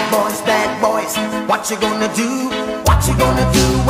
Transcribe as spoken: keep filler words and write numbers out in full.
boys, bad boys, what you gonna do? What you gonna do